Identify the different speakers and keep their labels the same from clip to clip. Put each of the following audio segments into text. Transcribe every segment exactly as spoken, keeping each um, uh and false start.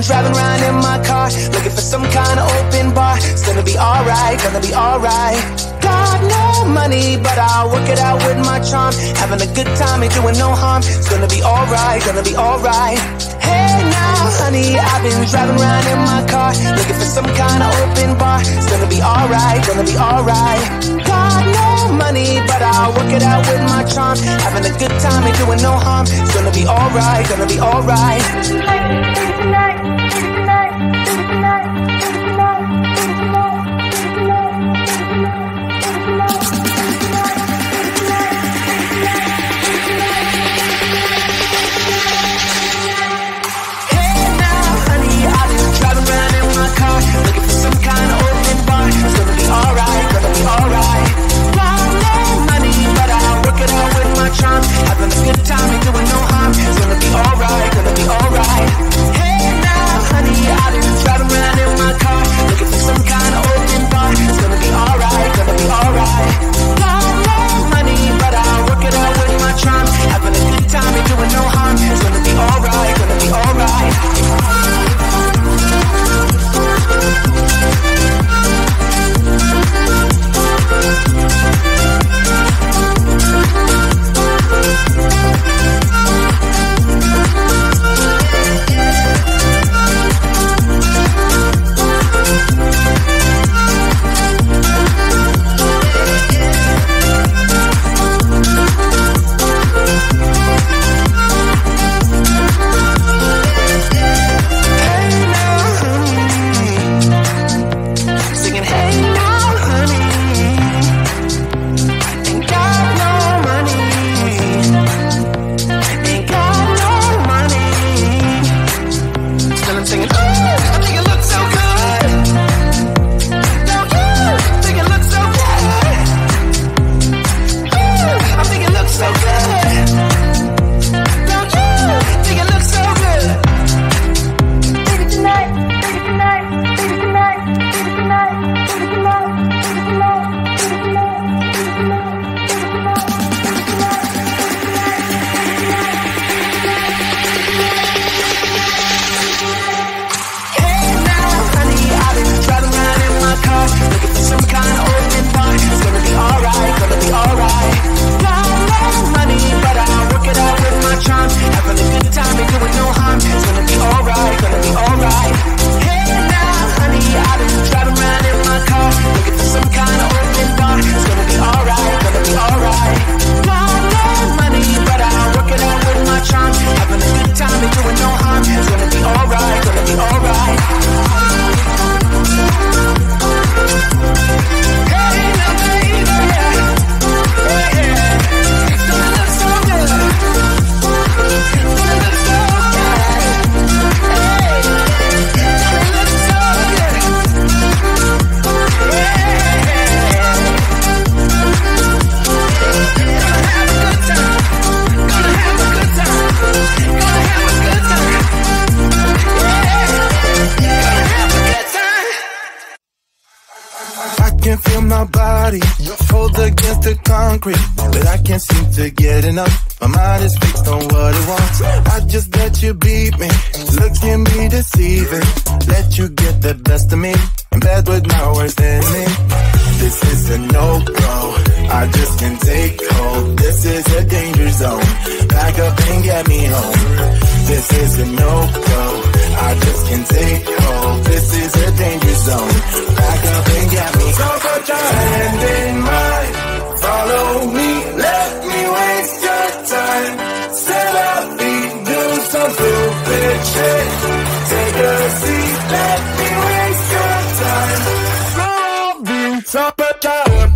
Speaker 1: driving around in my car, looking for some kind of open bar. It's gonna be alright, gonna be alright. Got no money, but I'll work it out with my charm. Having a good time, ain't doing no harm. It's gonna be alright, gonna be alright. Hey now, honey, I've been driving around in my car, looking for some kind of open bar. It's gonna be alright, gonna be alright. Got no money, but I'll work it out with my charm. Having a good time, ain't doing no harm. It's gonna be alright, gonna be alright. Looking for some kind of open bar. It's gonna be alright, gonna be alright. Got no money, but I'll work it out with my charm. Having a good time, ain't doing no harm. It's gonna be alright, gonna be alright. Hey now, honey, I've been driving around in my car, looking for some kind of open bar. It's gonna be alright, gonna be alright. Got no money, but I'll work it out with my charm. Having a good time, ain't doing no harm. It's gonna be alright, gonna be alright.
Speaker 2: But I can't seem to get enough. My mind is fixed on what it wants. I just let you beat me, look at me deceiving. Let you get the best of me, in bed with my worst enemy. This is a no-go, I just can't take hold. This is a danger zone, back up and get me home. This is a no-go, I just can't take hold. This is a danger zone, back up and get me home. So put your hand in mine, follow me, let me waste your time. Set up, me, do some stupid shit. Take a seat, let me waste your time. Robin, so put your hand.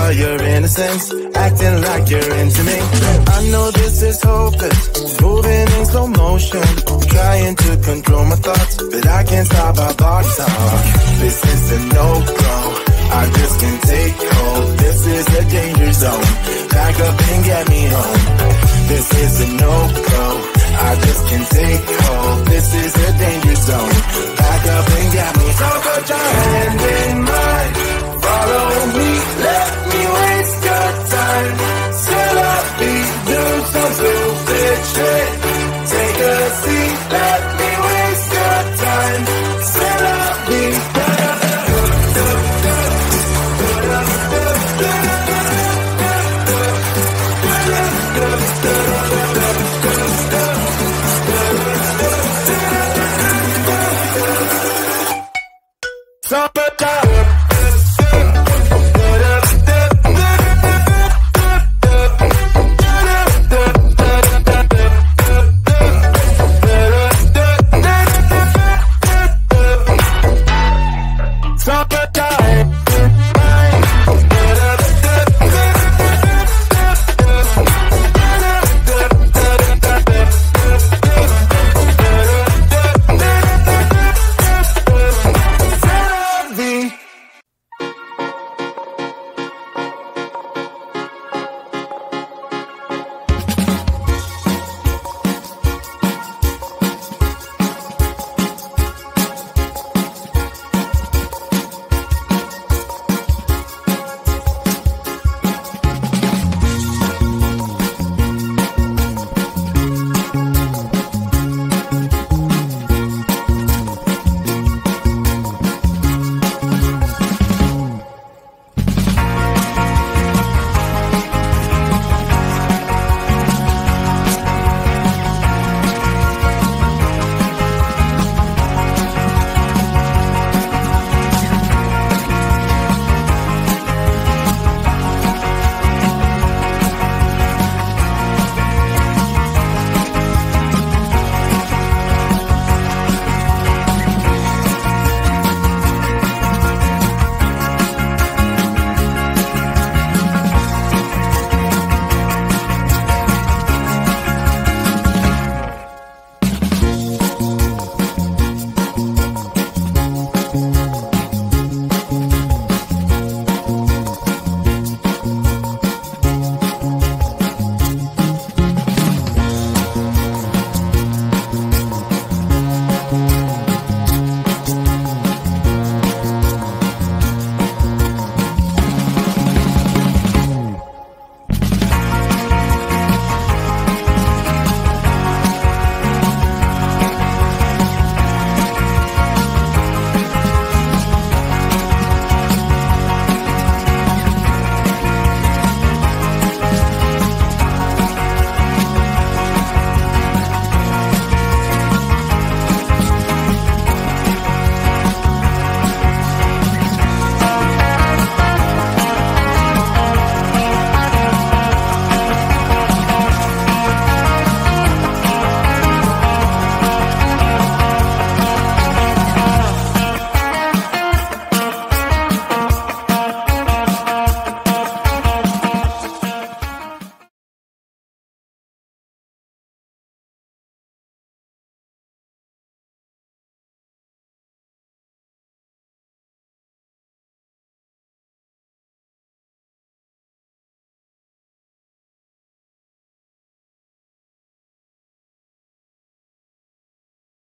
Speaker 2: of your innocence, acting like you're into me. I know this is hopeless, moving in slow motion, trying to control my thoughts, but I can't stop our body talk. This is a no-go, I just can't take hold. This is a danger zone, back up and get me home. This is a no-go, I just can't take hold. This is a danger zone, back up and get me home. So put your hand in mine, follow me, let me waste your time. Still up, be do some stupid shit. Take a seat, let me waste your time. Still up, be Summertime.